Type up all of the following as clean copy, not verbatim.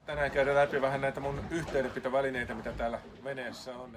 Tänään käydään läpi vähän näitä mun yhteydenpitovälineitä, mitä täällä veneessä on.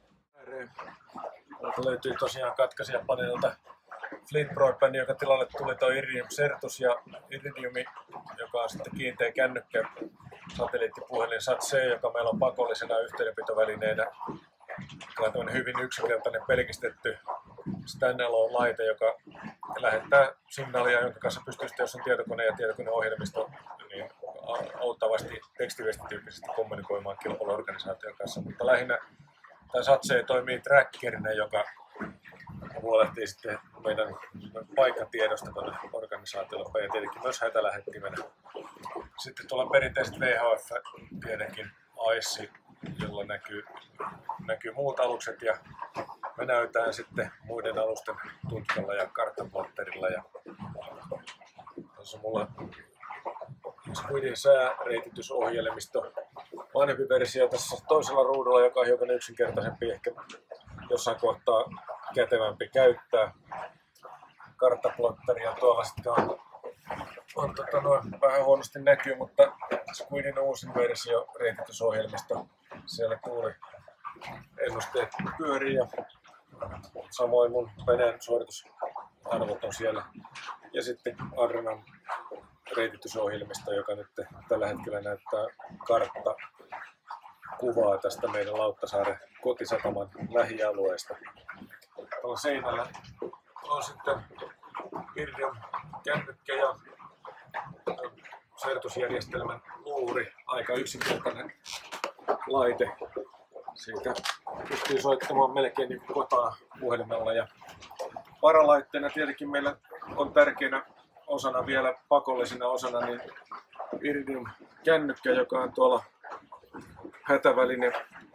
Täältä löytyy tosiaan katkaisijapaneelta Flint Broadband, joka tilalle tuli tuo Iridium Certus ja Iridiumi, joka on sitten kiinteä kännykkä satelliittipuhelin SAT-C, joka meillä on pakollisena yhteydenpitovälineenä. Tämä on tämmöinen hyvin yksinkertainen pelkistetty standalone-laite, joka lähettää signaalia, jonka kanssa pystyy sitten, jos on tietokone ja tietokoneohjelmisto, niin auttavasti tekstiviestityyppisesti kommunikoimaan kilpailuorganisaation kanssa. Mutta lähinnä tämä SAT-C toimii trackerina, joka huolehtii sitten meidän paikkatiedosta tuonne organisaatiolle ja tietenkin myös hätälähettimenä. Sitten tuolla perinteiset VHF tietenkin AIS, jolla näkyy muut alukset ja me näytään sitten muiden alusten tutkalla ja karttaplotterilla. Ja tässä on mulla Squidin sääreititysohjelmisto, vanhempi versio tässä toisella ruudulla, joka on hiukan yksinkertaisempi, ehkä jossain kohtaa kätevämpi käyttää. Karttaplotteria tuolla sitten on vähän huonosti näkyy, mutta Squidin uusin versio reititysohjelmisto, siellä tuuliennusteet pyörii ja samoin mun veneen suoritusarvot on siellä. Ja sitten Adrenan reititysohjelmisto, joka nyt tällä hetkellä näyttää karttakuvaa tästä meidän Lauttasaaren kotisataman lähialueesta. Tuolla seinällä on sitten Iridium kännykkä ja Certus-järjestelmän luuri, aika yksinkertainen laite. Siitä pystyy soittamaan melkein niin kotaa puhelimella. Ja varalaitteena tietenkin meillä on tärkeänä osana vielä pakollisena osana niin Iridium kännykkä, joka on tuolla hätäväline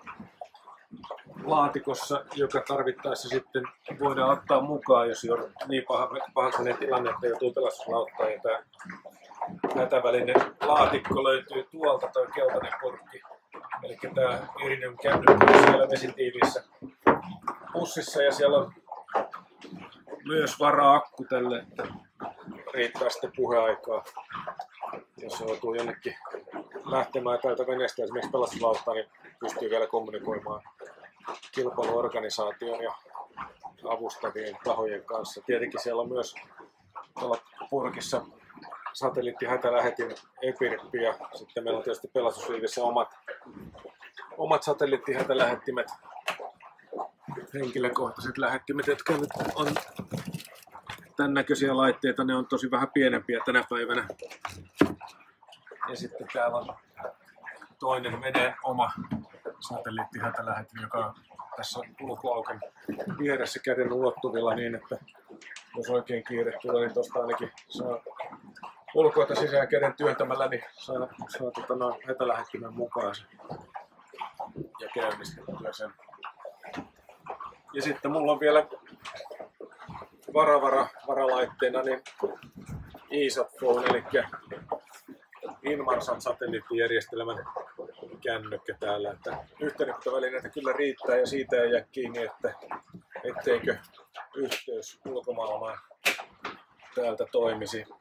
laatikossa, joka tarvittaessa sitten voidaan ottaa mukaan, jos niin pahaksi menee tilanne, että joutuu pelastuslauttaan. Ja tämä hätäväline laatikko löytyy tuolta, tuo keltainen purkki. Eli tämä Iridium kännykkä on siellä vesitiiviissä pussissa ja siellä on myös vara-akku tälle, että riittää sitten puheaikaa. Jos joutuu jonnekin lähtemään täältä veneestä esimerkiksi pelastuslauttaan, niin pystyy vielä kommunikoimaan kilpailuorganisaation ja avustavien tahojen kanssa. Tietenkin siellä on myös tuolla purkissa satelliittihätälähetin EPIRPpi ja sitten meillä on tietysti pelastusliivessä omat satelliittihätälähettimet, henkilökohtaiset lähettimet, jotka nyt on tämän näköisiä laitteita, ne on tosi vähän pienempiä tänä päivänä. Ja sitten täällä on toinen veneen oma satelliittihätälähetin, joka on tässä ulkolauken vieressä käden ulottuvilla niin, että jos oikein kiire tulee, niin tuosta ainakin saa ulkoilta sisään käden työntämällä, niin saa hätälähettimen mukaan sen ja käynnistettyä sen. Ja sitten mulla on vielä varalaitteena niin ISAT-phone, eli Inmarsat satelliittijärjestelmän kännykkä täällä. Että yhteydenpitovälineitä kyllä riittää ja siitä ei jää kiinni, etteikö yhteys ulkomaailmaan täältä toimisi.